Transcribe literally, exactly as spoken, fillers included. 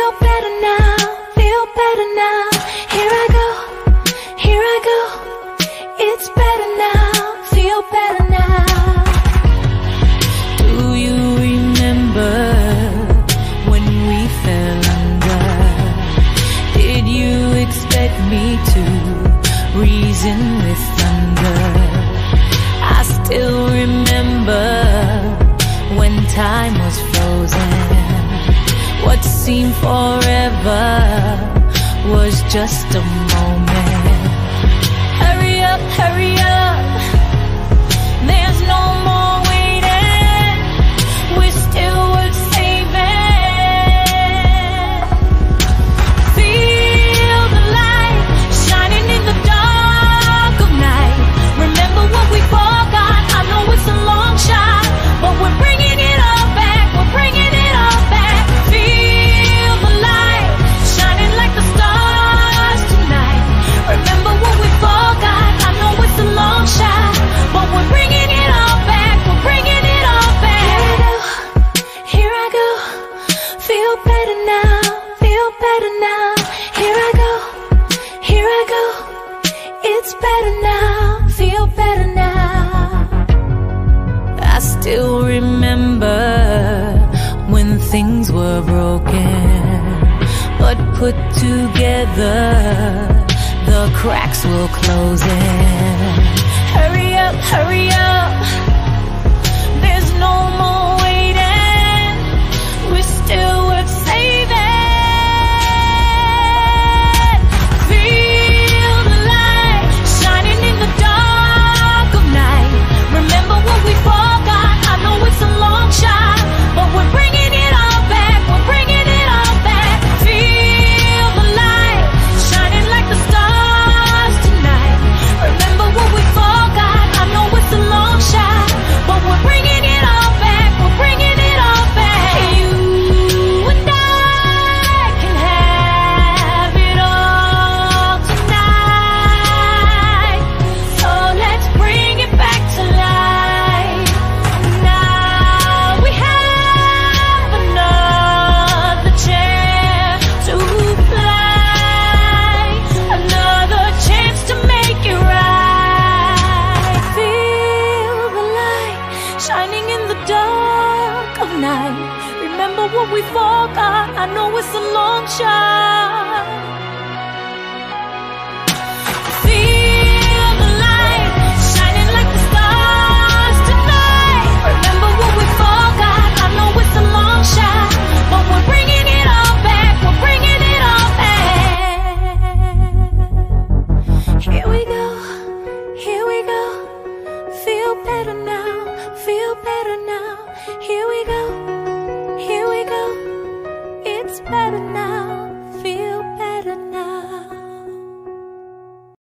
feel better now, feel better now. Here I go, here I go. It's better now, feel better now. Do you remember when we fell under? Did you expect me to reason with thunder? I still remember when time was frozen. What seemed forever was just a moment. Hurry up, hurry up, there's no more waiting. We're still worth saving. Feel the light shining in the dark of night. Remember what we forgot. I know it's a long shot, but we're bringing it all back. We're bringing it all back. Feel the light shining like the stars tonight. Remember what we forgot. I know it's a long shot, but we're bringing it all back. We're bringing it all back. Here I go, feel better now, feel better now. Here I go, here I go. It's better now, feel better now. I still remember when things were broken, but put together, the cracks will close in. Hurry up, hurry up, there's no more waiting. We're still worth saving. Feel the light shining in the dark of night. Remember what we forgot. I know it's a long shot, but we're bringing it all back. We're bringing it all back. Feel the light shining like the stars tonight. Remember what we forgot. I know it's a long shot, but we're bringing it all back. We're bringing it all back. You and I can have it all tonight. So let's bring it back to life. Now we have another chance to fly, another chance to make it right. Feel the light Shining in the dark of night. Remember what we forgot. I know it's a long shot. Feel the light shining like the stars tonight. Remember what we forgot. I know it's a long shot, but we're bringing it all back. We're bringing it all back. Here we go, here we go. Feel better now, feel better now. Here we go, here we go. It's better now.